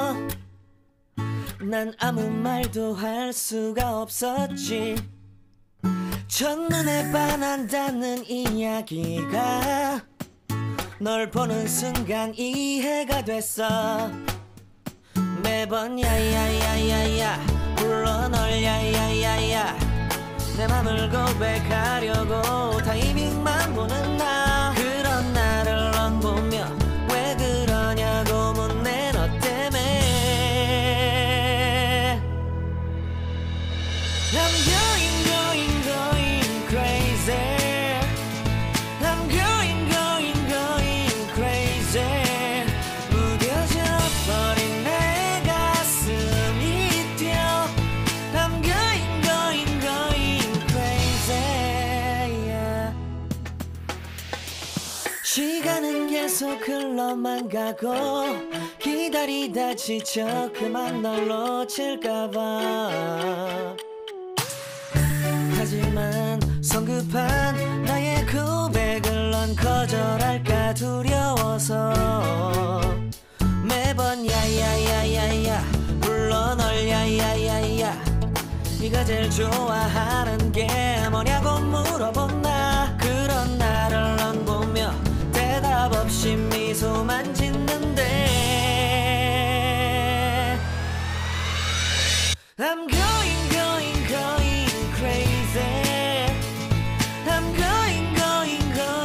난 아무 말도 할 수가 없었지. 첫눈에 반한다는 이야기가 널 보는 순간 이해가 됐어. 매번 야야야야야 불러 널 야야야야 내 맘을 고백하려고 타이밍만 보는 나. 그런 나를 넌 보며 왜 그러냐고 묻네 너 때문에. I'm going crazy. I'm going crazy. 무뎌져 버린 내 가슴이 뛰어. I'm going crazy. Yeah. 시간은 계속 흘러만 가고 기다리다 지쳐 그만 널 놓칠까봐. 하지만 성급한 나의 고백을 넌 거절할까 두려워서 매번 야야야야야 불러 널 야야야야 네가 제일 좋아하는 게 뭐냐고 물어본 나. 그런 나를 넌 보며 대답 없이 미소만 짓는데 I'm going crazy. I'm going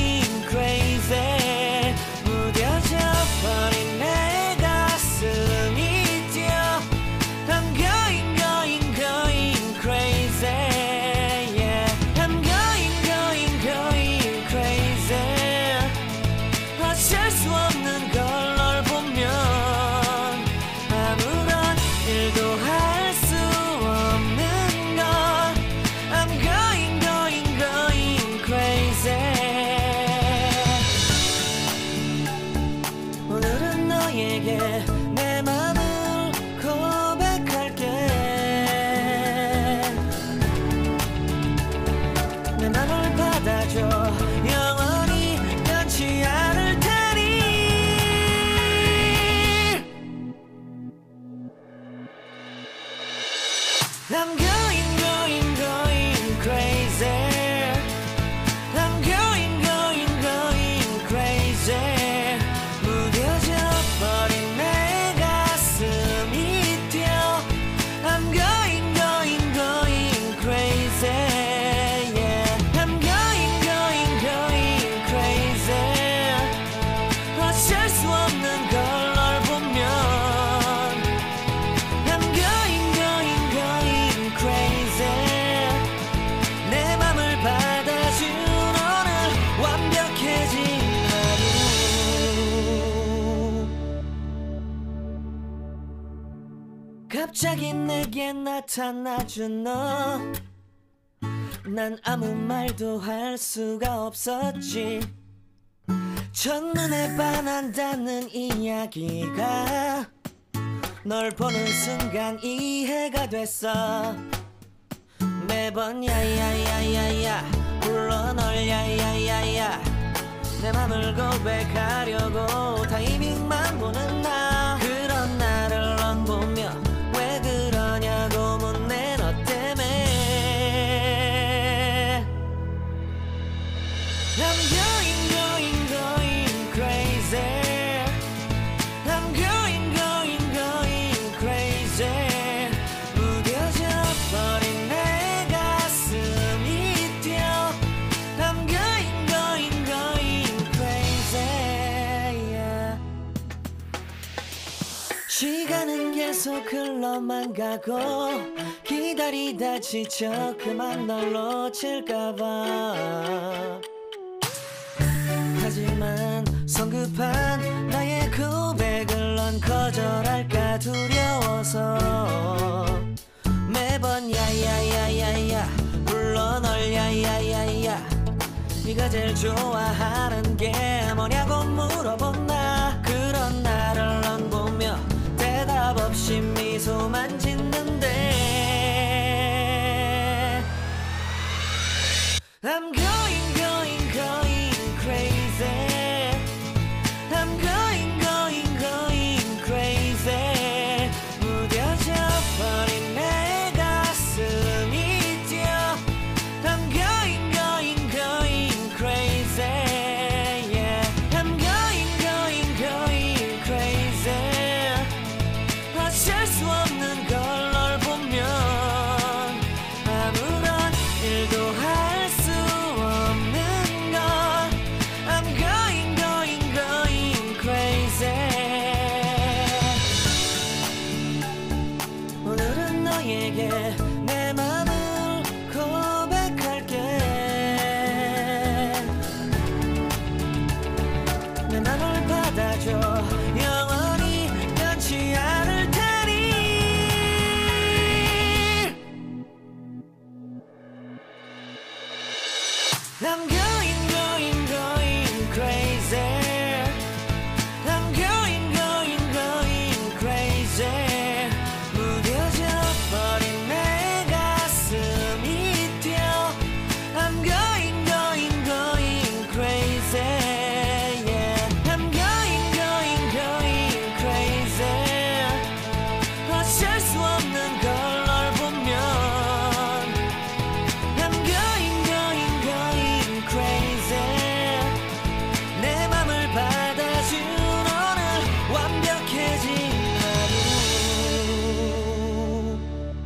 crazy. 무뎌져 버린 내 가슴이 뛰어. I'm going crazy. Yeah. I'm going crazy. 어쩔 수 없는 걸 널 보면 아무런 일도 할 수 없는 걸. I'm going crazy. 오늘은 너에게 내 맘을 고백할게. 내 맘을 받아줘. 영원히 변치 않을 테니. I'm going crazy. I'm going crazy. 무뎌져 버린 내 가슴이 뛰어. I'm going crazy. Yeah. I'm going crazy. 어쩔 수 없는 걸 널 보면 I'm going crazy. 내 맘을 받아준 오늘 완벽해진 하루. 갑자기 내게 나타나준 너. 난 아무 말도 할 수가 없었지. 첫눈에 반한다는 이야기가 널 보는 순간 이해가 됐어. 매번 야야야야야 불러 널 야야야야 내 맘을 고백하려고 타이밍만 보는 나. 그런 나를 넌 보며 왜 그러냐고 묻네 너 때문에. I'm going crazy. I'm going crazy. 무뎌져 버린 내 가슴이 뛰어. I'm going crazy. Yeah. 시간은 계속 흘러만 가고 기다리다 지쳐 그만 널 놓칠까봐. 하지만 성급한 나의 고백을 넌 거절할까 두려워서 매번 야야야야야 불러 널 야야야야 네가 제일 좋아하는 게 뭐냐고 물어본 나. 그런 나를 넌 보며 대답 없이 미소만 짓는데 I'm going crazy. I'm going crazy. 어쩔 수 없는 걸 널 보면 아무런 일도 할 수 없는 걸 I'm going going going crazy 오늘은 너에게 내 맘을 고백할게 내 맘을 받아줘 영원히 변치 않을 테니 I'm going going going crazy I'm going going going crazy 무뎌져 버린 내 가슴이 뛰어 I'm going going going crazy yeah I'm going going going crazy 어쩔 수 없는 걸 널 보면 I'm going going going crazy 내 맘을 받아준 오늘 완벽해진 하루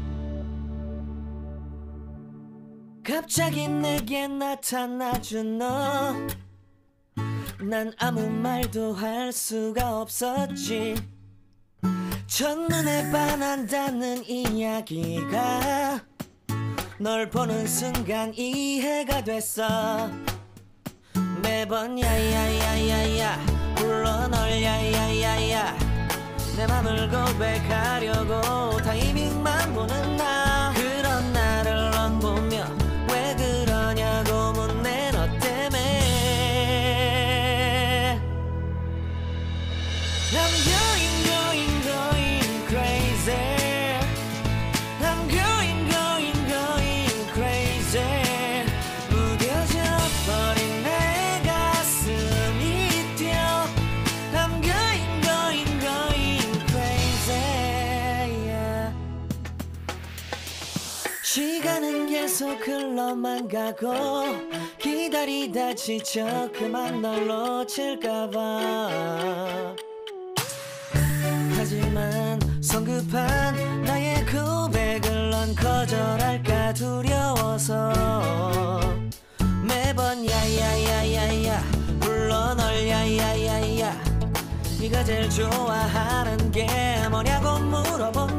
갑자기 내게 나타나준 너 난 아무 말도 할 수가 없었지 첫눈에 반한다는 이야기가 널 보는 순간 이해가 됐어 매번 야야야야야 불러 널 야야야야 내 맘을 고백하려고 타이밍만 보는 나 그런 나를 넌 보며 왜 그러냐고 묻네 너 때문에 I'm going going going crazy I'm going going going crazy 무뎌져 버린 내 가슴이 뛰어 I'm going going going crazy yeah. 시간은 계속 흘러만 가고 기다리다 지쳐 그만 널 놓칠까봐 하지만 성급한 나의 고백을 넌 거절할까 두려워서 매번 야야야야야 불러 널 야야야야 네가 제일 좋아하는 게 뭐냐고 물어본